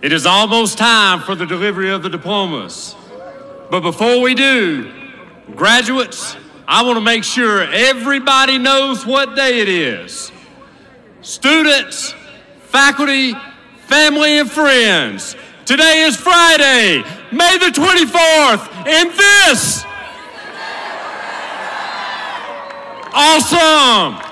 It is almost time for the delivery of the diplomas. But before we do, graduates, I want to make sure everybody knows what day it is. Students, faculty, family, and friends, today is Friday, May the 24th, and this awesome!